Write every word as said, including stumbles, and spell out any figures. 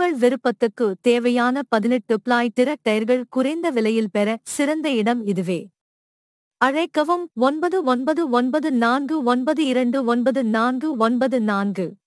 உங்கள் விருப்பத்துக்கு தேவையான பதினெட்டு ப்ளை டிரக் டயர்கள் குறைந்த விலையில் பெற சிறந்த இடம் இதுவே. அழைக்கவும் ஒன்பது ஒன்பது ஒன்பது நான்கு ஒன்பது இரண்டு ஒன்பது நான்கு ஒன்பது நான்கு.